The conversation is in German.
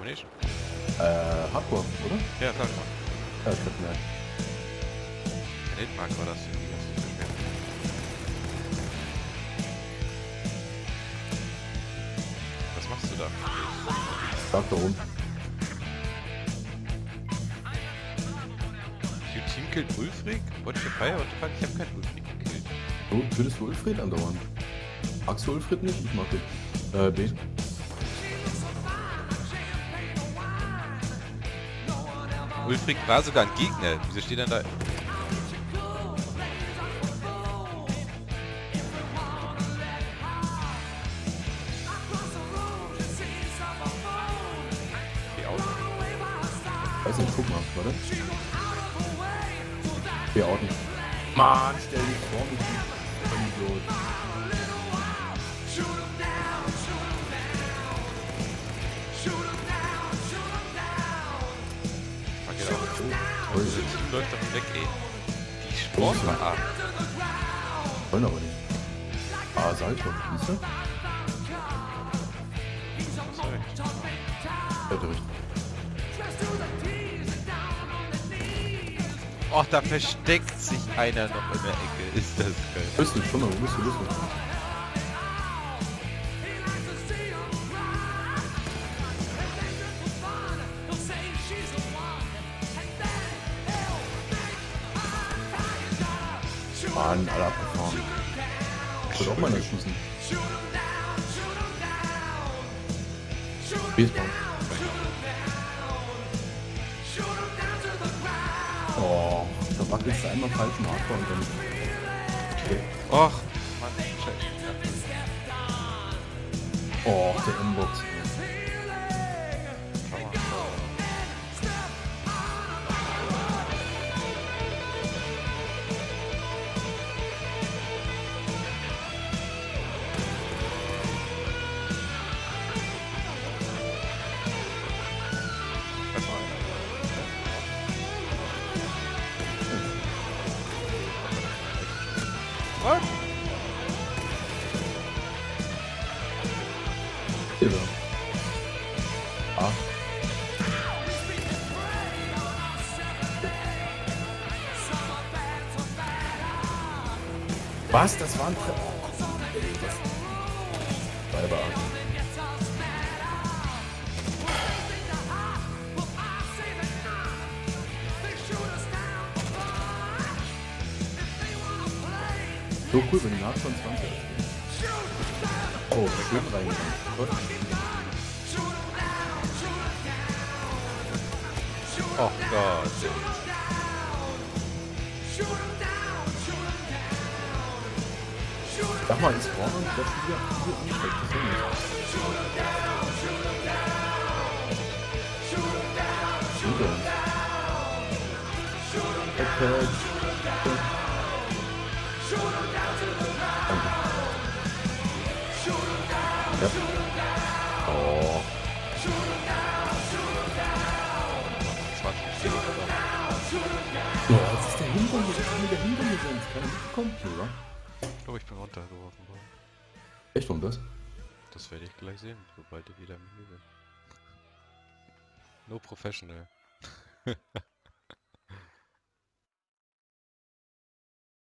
Nicht? Hardcore, oder? Ja, sag mal. Ja, ich glaub, nein. Granitmark war das für die, das ist nicht so schwer. Was machst du da? Sag darum. Your Team killed Ulfric? What the fire? What the fuck? Ich hab keinen Ulfric gekillt. Du tötest du Ulfried andauernd? Magst du Ulfried nicht? Ich mag den. B. Ulfric war sogar ein Gegner. Wieso steht denn da? Geh auf. Weiß nicht, guck mal, warte. Wir outen. Mann, stell dich vor mich. Idiot. Okay, da auch. Dieses Team läuft doch weg, ey. Die Sportler ab. Wollen aber nicht. Salto, siehst du? Sorry. Hätte richtig. Och, da versteckt sich einer noch in der Ecke. Ist das geil. Bist du, schon mal, wo bist du? Mann, alle abgefahren. Ich würde auch mal nicht schießen. Baseball. Oh, da wackelst du einmal falsch im Hardcore und dann... Okay. Och, Mann, scheiße. Oh, der Inbox. Was? Hilfe. Ah. Was? Das war ein Tre... Oh, komm, ey, das... Weiberarten. So cool, wenn die nach von 20 Oh, schön reingegangen. Oh Gott. Sag mal, ist vorne und das wieder ansteckt. Das ist hinter uns. Okay. Ja. Oh. Boah, jetzt ist der Hintergrund, jetzt ist der Hintergrund, keiner mitbekommen, oder? Oh, ich bin runtergeworfen worden. Echt, und das? Das werde ich gleich sehen, sobald ich wieder im Menü bin. No professional.